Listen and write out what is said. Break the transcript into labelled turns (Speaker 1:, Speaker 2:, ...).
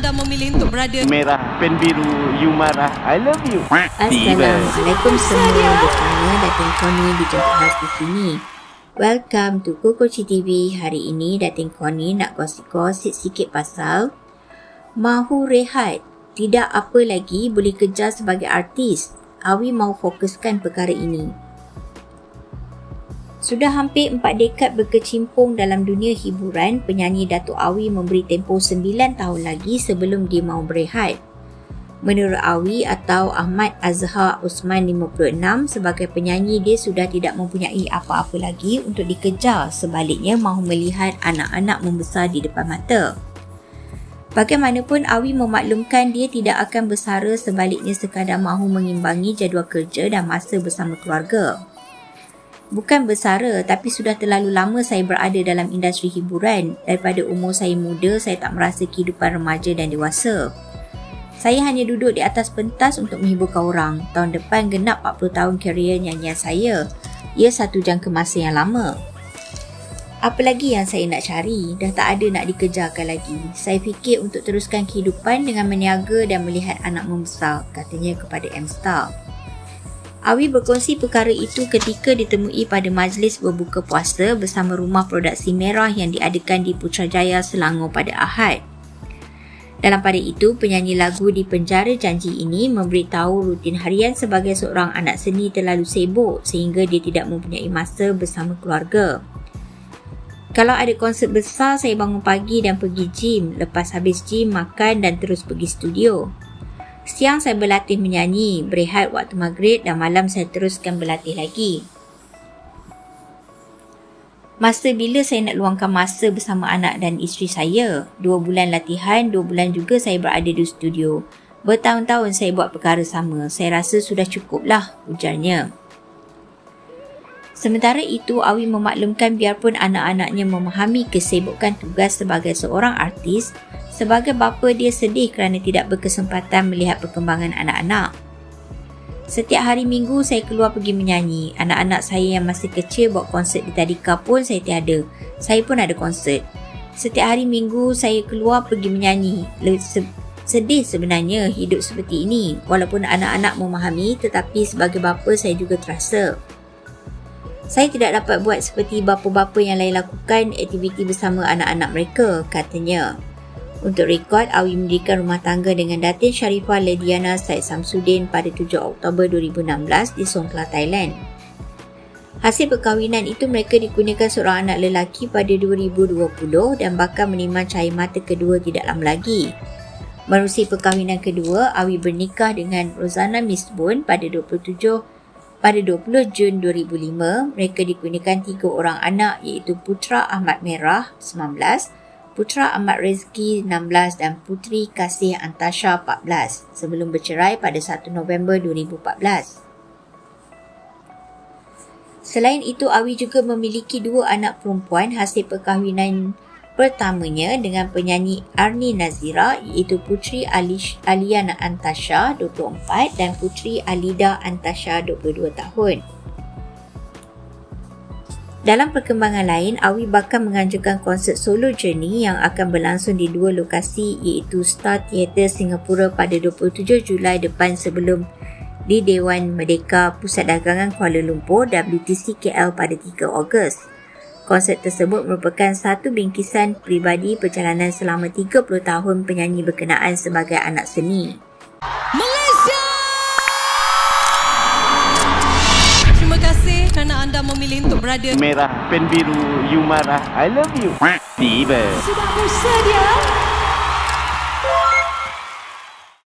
Speaker 1: anda memilih untuk berada
Speaker 2: merah, pen biru, you marah, I love you.
Speaker 3: Assalamualaikum semua. Bersama Datin Connie dijemput khas di sini. Welcome to Kokoci TV. Hari ini Datin Connie nak gosip-gosip sikit pasal mahu rehat, tidak apa lagi boleh kejar sebagai artis. Awi mahu fokuskan perkara ini. Sudah hampir 4 dekad berkecimpung dalam dunia hiburan, penyanyi Datuk Awi memberi tempoh 9 tahun lagi sebelum dia mahu berehat. Menurut Awi atau Ahmad Azhar Usman 56, sebagai penyanyi dia sudah tidak mempunyai apa-apa lagi untuk dikejar, sebaliknya mahu melihat anak-anak membesar di depan mata. Bagaimanapun Awi memaklumkan dia tidak akan bersara, sebaliknya sekadar mahu mengimbangi jadual kerja dan masa bersama keluarga. Bukan bersara, tapi sudah terlalu lama saya berada dalam industri hiburan. Daripada umur saya muda, saya tak merasa kehidupan remaja dan dewasa. Saya hanya duduk di atas pentas untuk menghiburkan orang. Tahun depan genap 40 tahun karier nyanyian saya. Ia satu jangka masa yang lama. Apa lagi yang saya nak cari? Dah tak ada nak dikejarkan lagi. Saya fikir untuk teruskan kehidupan dengan meniaga dan melihat anak membesar, katanya kepada M-Star. Awi berkongsi perkara itu ketika ditemui pada majlis berbuka puasa bersama Rumah Produksi Merah yang diadakan di Putrajaya, Selangor pada Ahad. Dalam pada itu, penyanyi lagu di penjara janji ini memberitahu rutin harian sebagai seorang anak seni terlalu sibuk sehingga dia tidak mempunyai masa bersama keluarga. Kalau ada konsert besar, saya bangun pagi dan pergi gym. Lepas habis gym, makan dan terus pergi studio. Siang saya berlatih menyanyi, berehat waktu maghrib dan malam saya teruskan berlatih lagi. Masa bila saya nak luangkan masa bersama anak dan isteri saya? 2 bulan latihan, 2 bulan juga saya berada di studio. Bertahun-tahun saya buat perkara sama. Saya rasa sudah cukuplah, ujarnya. Sementara itu, Awi memaklumkan biarpun anak-anaknya memahami kesibukan tugas sebagai seorang artis, sebagai bapa dia sedih kerana tidak berkesempatan melihat perkembangan anak-anak. Setiap hari Minggu saya keluar pergi menyanyi. Anak-anak saya yang masih kecil buat konsert di tadika pun saya tiada. Saya pun ada konsert. Setiap hari Minggu saya keluar pergi menyanyi. Sedih sebenarnya hidup seperti ini. Walaupun anak-anak memahami, tetapi sebagai bapa saya juga terasa. Saya tidak dapat buat seperti bapa-bapa yang lain lakukan aktiviti bersama anak-anak mereka, katanya. Untuk rekod, Awi mendirikan rumah tangga dengan Datin Sharifah Lediana Said Samsudin pada 7 Oktober 2016 di Songkhla, Thailand. Hasil perkahwinan itu mereka dikurniakan seorang anak lelaki pada 2020 dan bakal menimang cahaya mata kedua tidak lama lagi. Menerusi perkahwinan kedua, Awi bernikah dengan Rozana Misbun pada 20 Jun 2005. Mereka dikurniakan 3 orang anak iaitu Putra Ahmad Merah 19, Putra Ahmad Rezki 16 dan Putri Kasih Antasha 14 sebelum bercerai pada 1 November 2014. Selain itu, Awi juga memiliki 2 anak perempuan hasil perkahwinan pertamanya dengan penyanyi Arni Nazira iaitu Putri Aliana Antasha 24 dan Putri Alida Antasha 22 tahun. Dalam perkembangan lain, Awi bakal menganjurkan konsert solo Journey yang akan berlangsung di 2 lokasi iaitu Star Theatre Singapura pada 27 Julai depan sebelum di Dewan Merdeka Pusat Dagangan Kuala Lumpur WTC KL pada 3 Ogos. Konsert tersebut merupakan satu bingkisan peribadi perjalanan selama 30 tahun penyanyi berkenaan sebagai anak seni.
Speaker 1: Malaysia! Terima kasih kerana anda memilih untuk berada
Speaker 2: Merah, pen biru, you marah, I love you. Tiba.
Speaker 1: Sudah bersedia?